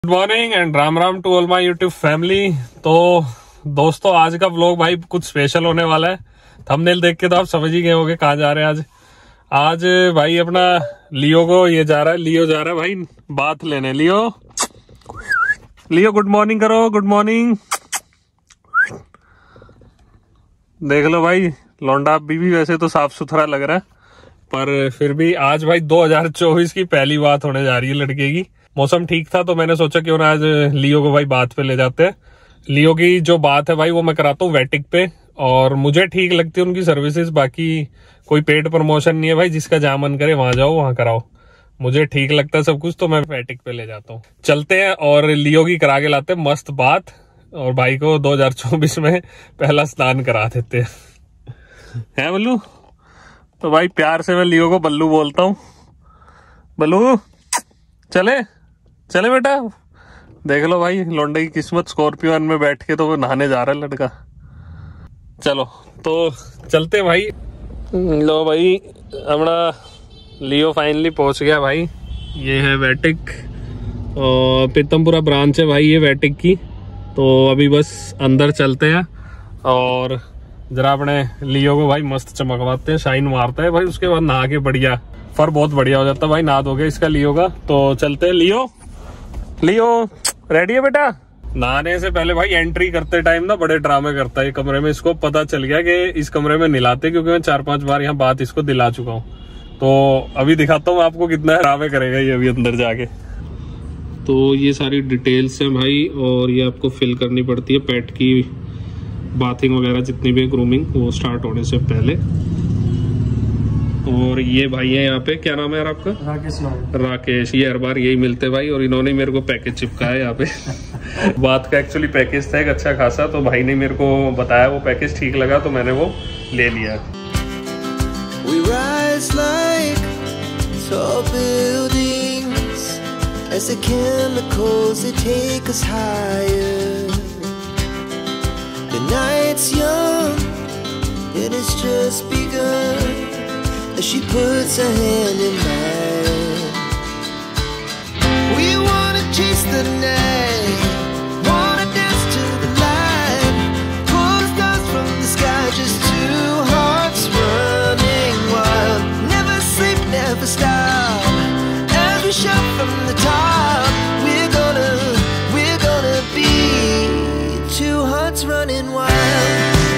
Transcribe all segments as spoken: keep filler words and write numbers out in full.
Good morning and Ram Ram to all my YouTube family. तो दोस्तों आज का व्लॉग भाई कुछ स्पेशल होने वाला है। थंबनेल देख के तो आप समझ ही गए होंगे कहाँ जा रहे हैं आज। आज भाई अपना लियो को ये जा रहा है, लियो जा रहा है भाई बात लेने। लियो लियो गुड मॉर्निंग करो, गुड मॉर्निंग। देख लो भाई लौंडा बीवी वैसे तो साफ सुथरा लग रहा है, पर फिर भी आज भाई दो हज़ार चौबीस की पहली बात होने जा रही है लड़के की। मौसम ठीक था तो मैंने सोचा क्यों ना आज लियो को भाई बात पे ले जाते हैं। लियो की जो बात है भाई वो मैं कराता हूँ वैटिक पे, और मुझे ठीक लगती है उनकी सर्विसेज। बाकी कोई पेड प्रमोशन नहीं है भाई, जिसका जहाँ मन करे वहां जाओ वहां कराओ। मुझे ठीक लगता है सब कुछ, तो मैं वैटिक पे ले जाता हूँ। चलते हैं और लियो की करा के लाते हैं मस्त बात, और भाई को दो हज़ार चौबीस में पहला स्नान करा देते हैं। है बल्लू? तो भाई प्यार से मैं लियो को बल्लू बोलता हूँ। बल्लू चले चले बेटा। देख लो भाई लौंडे की किस्मत, स्कॉर्पियो में बैठ के तो वो नहाने जा रहा है लड़का। चलो तो चलते हैं भाई। लो भाई अपना लियो फाइनली पहुंच गया भाई। ये है वैटिक और पीतमपुरा ब्रांच है भाई ये वैटिक की। तो अभी बस अंदर चलते हैं और जरा अपने लियो को भाई मस्त चमकवाते हैं, शाइन मारता है भाई। उसके बाद नहा के बढ़िया, फर बहुत बढ़िया हो जाता है भाई नहा धोके इसका लियो का। तो चलते हैं। लियो लियो रेडी है बेटा? नहाने से पहले भाई एंट्री करते टाइम ना बड़े ड्रामे करता है ये कमरे में। इसको पता चल गया कि इस कमरे में नहलाते, क्योंकि मैं चार पांच बार यहाँ बात इसको दिला चुका हूँ। तो अभी दिखाता हूँ आपको कितना ड्रामे करेगा ये अभी अंदर जाके। तो ये सारी डिटेल्स हैं भाई, और ये आपको फिल करनी पड़ती है पेट की बाथिंग वगैरह, जितनी भी ग्रूमिंग वो स्टार्ट होने से पहले। और ये भाई है यहाँ पे, क्या नाम है यार आपका? राकेश नाम। राकेश, ये हर बार यही मिलते भाई, और इन्होंने मेरे को पैकेज चिपकाया यहाँ पे। बात का एक्चुअली पैकेज था एक अच्छा खासा, तो भाई ने मेरे को बताया वो पैकेज ठीक लगा तो मैंने वो ले लिया। We rise like tall buildings as the chemicals they take us higher. The night's young and it's just begun as she puts her hand in mine. We wanna chase the night, wanna dance to the light, pull stars from the sky, just two hearts running wild. Never sleep, never stop, as we shout from the top. We're gonna, we're gonna be two hearts running wild.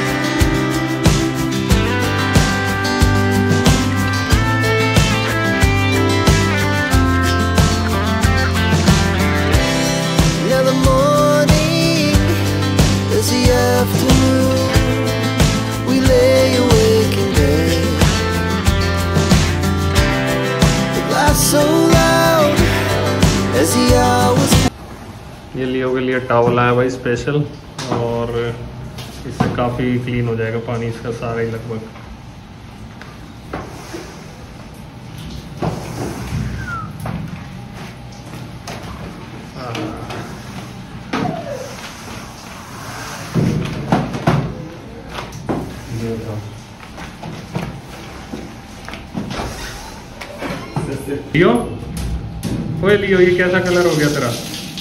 ये लियो के लिए towel आया भाई special, और इससे काफ़ी clean हो जाएगा पानी इसका सारा ही लगभग। लियो, ओए लियो ये कैसा कलर हो गया तेरा?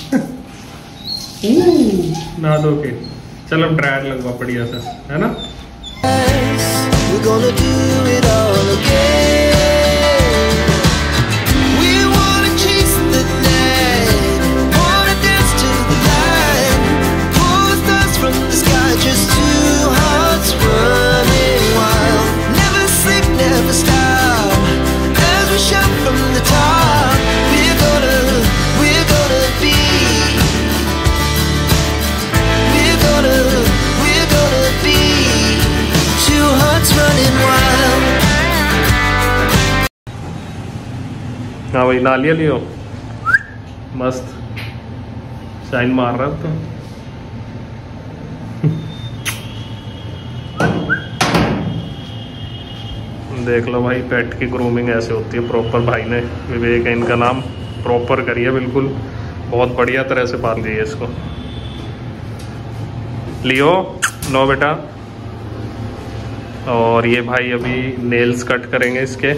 ना दो के चलो ड्रायर लगवा बढ़िया सा, है ना? We're gonna do it all again. We wanna chase the night, wanna dance to the light, pull stars from the sky, just two hearts running wild. Never sleep, never stop, as we shout from the top. We're gonna, we're gonna be, we're gonna, we're gonna be two hearts running wild. हाँ भाई ना लिया लियो, मस्त shine मार रहा है तो। देख लो भाई पेट की ग्रूमिंग ऐसे होती है प्रॉपर। भाई ने, विवेक है इनका नाम, प्रॉपर करी है बिल्कुल, बहुत बढ़िया तरह से पाल दी है इसको। लियो नो बेटा। और ये भाई अभी नेल्स कट करेंगे इसके।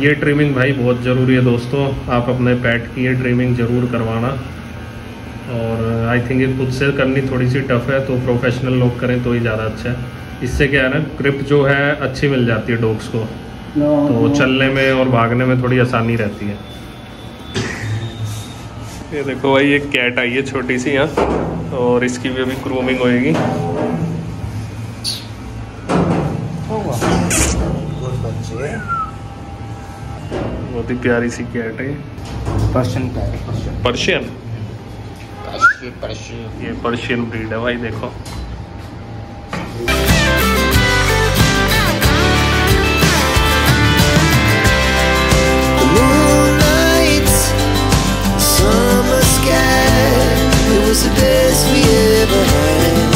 ये ट्रिमिंग भाई बहुत ज़रूरी है दोस्तों, आप अपने पेट की ये ट्रिमिंग ज़रूर करवाना। और आई थिंक ये खुद से करनी थोड़ी सी टफ है, तो प्रोफेशनल लोग करें तो ही ज़्यादा अच्छा है। इससे क्या है ना, ग्रिप जो है अच्छी मिल जाती है डॉग्स को, तो चलने में और भागने में थोड़ी आसानी रहती है। ये देखो भाई, एक कैट आई है छोटी सी यहाँ, और इसकी भी अभी ग्रूमिंग होएगी। बहुत ही प्यारी सी कैट है, पर्शियन कैट, पर्शियन पर्शियन ये पर्शियन ब्रीड है भाई। देखो was the best we ever had.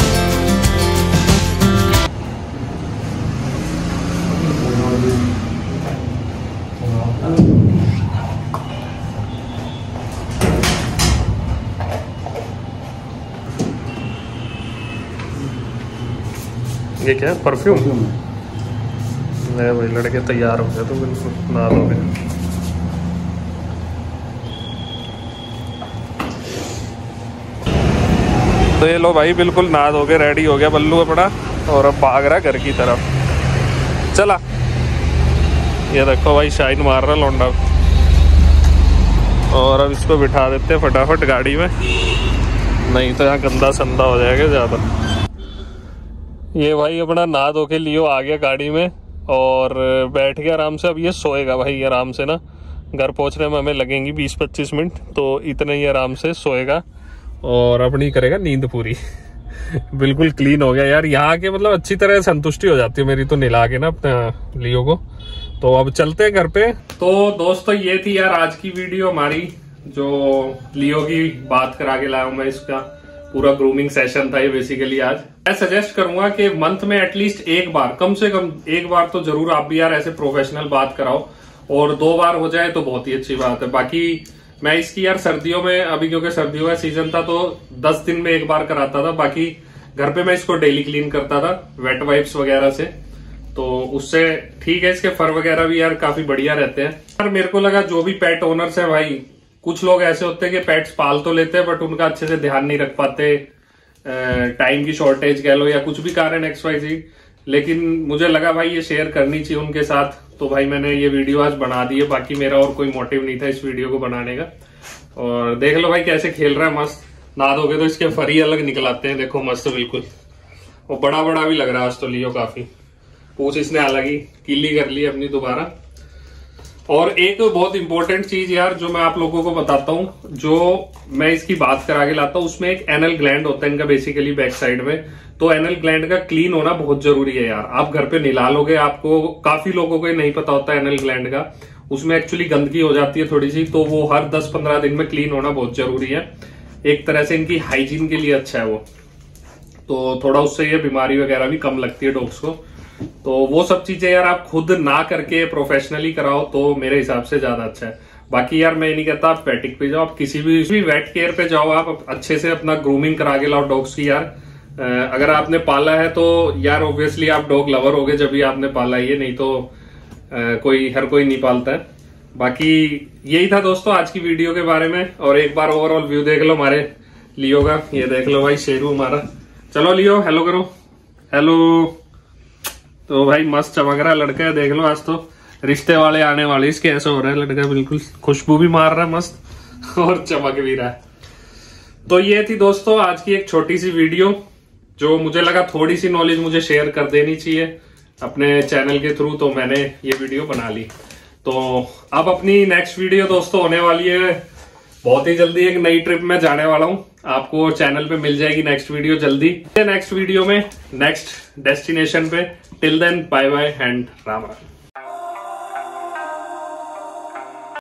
ये क्या है, परफ्यूम? नहीं भाई, लड़के तैयार हो गए तो बिल्कुल नहा दोगे। तो ये लो भाई, बिल्कुल नहा धो के रेडी हो गया बल्लू अपना, और अब भाग रहा घर की तरफ। चला, ये देखो भाई, शाइन मार रहा लौंडा। और अब इसको बिठा देते हैं फटाफट गाड़ी में, नहीं तो यहाँ गंदा संदा हो जाएगा ज़्यादा। ये भाई अपना नहा धो के लियो आ गया गाड़ी में, और बैठ गया आराम से। अब ये सोएगा भाई आराम से ना, घर पहुँचने में हमें लगेंगी बीस पच्चीस मिनट, तो इतने ही आराम से सोएगा और अपनी करेगा नींद पूरी। बिल्कुल क्लीन हो गया यार, यहाँ के मतलब अच्छी तरह संतुष्टि हो जाती है मेरी तो निला के ना अपने लियो को। तो अब चलते हैं घर पे। तो दोस्तों ये थी यार आज की वीडियो हमारी, जो लियो की बात करा के लाया हूं मैं, इसका पूरा ग्रूमिंग सेशन था ये बेसिकली आज। मैं सजेस्ट करूंगा कि मंथ में एटलीस्ट एक बार, कम से कम एक बार तो जरूर आप भी यार ऐसे प्रोफेशनल बात कराओ, और दो बार हो जाए तो बहुत ही अच्छी बात है। बाकी मैं इसकी यार सर्दियों में, अभी क्योंकि सर्दियों का सीजन था तो दस दिन में एक बार कराता था, बाकी घर पे मैं इसको डेली क्लीन करता था वेट वाइप्स वगैरह से, तो उससे ठीक है। इसके फर वगैरह भी यार काफी बढ़िया रहते हैं। यार मेरे को लगा जो भी पेट ओनर्स है भाई, कुछ लोग ऐसे होते हैं कि पेट्स पाल तो लेते हैं बट उनका अच्छे से ध्यान नहीं रख पाते, टाइम की शॉर्टेज कह लो या कुछ भी कारण एक्स वाई जी, लेकिन मुझे लगा भाई ये शेयर करनी चाहिए उनके साथ, तो भाई मैंने ये वीडियो आज बना दी है। बाकी मेरा और कोई मोटिव नहीं था इस वीडियो को बनाने का। और देख लो भाई कैसे खेल रहा है मस्त, नहा दोगे तो इसके फर ही अलग निकल आते हैं, देखो मस्त बिल्कुल। वो बड़ा बड़ा भी लग रहा है आज तो लियो काफी, पूछ इसने अलग ही कीली कर ली अपनी दोबारा। और एक बहुत इंपॉर्टेंट चीज यार जो मैं आप लोगों को बताता हूँ, जो मैं इसकी बात करा के लाता हूँ, उसमें एक एनल ग्लैंड होता है इनका बेसिकली बैक साइड में, तो एनल ग्लैंड का क्लीन होना बहुत जरूरी है यार। आप घर पे निला लोगे, आपको काफी लोगों को नहीं पता होता है एनल ग्लैंड का, उसमें एक्चुअली गंदगी हो जाती है थोड़ी सी, तो वो हर दस पंद्रह दिन में क्लीन होना बहुत जरूरी है। एक तरह से इनकी हाइजीन के लिए अच्छा है वो, तो थोड़ा उससे ये बीमारी वगैरह भी कम लगती है डॉग्स को। तो वो सब चीजें यार आप खुद ना करके प्रोफेशनली कराओ तो मेरे हिसाब से ज्यादा अच्छा है। बाकी यार मैं नहीं कहता आप पेटिक पे जाओ, आप किसी भी, भी वेट केयर पे जाओ, आप अच्छे से अपना ग्रूमिंग करा के लाओ डॉग्स की यार। अगर आपने पाला है तो यार ऑब्वियसली आप डॉग लवर होगे जब भी आपने पाला है, नहीं तो आ, कोई हर कोई नहीं पालता है। बाकी यही था दोस्तों आज की वीडियो के बारे में। और एक बार ओवरऑल व्यू देख लो हमारे लियो का, ये देख लो भाई शेरू हमारा। चलो लियो हेलो करो, हेलो। तो भाई मस्त चमक रहा है लड़का है, देख लो आज तो रिश्ते वाले आने वाले, इसके ऐसा हो रहा है लड़का, बिल्कुल खुशबू भी मार रहा है मस्त और चमक भी रहा है। तो ये थी दोस्तों आज की एक छोटी सी वीडियो, जो मुझे लगा थोड़ी सी नॉलेज मुझे शेयर कर देनी चाहिए अपने चैनल के थ्रू, तो मैंने ये वीडियो बना ली। तो अब अपनी नेक्स्ट वीडियो दोस्तों होने वाली है बहुत ही जल्दी, एक नई ट्रिप में जाने वाला हूं, आपको चैनल पे मिल जाएगी नेक्स्ट वीडियो जल्दी, नेक्स्ट वीडियो में नेक्स्ट डेस्टिनेशन पे। Till then bye bye and Ram Ram.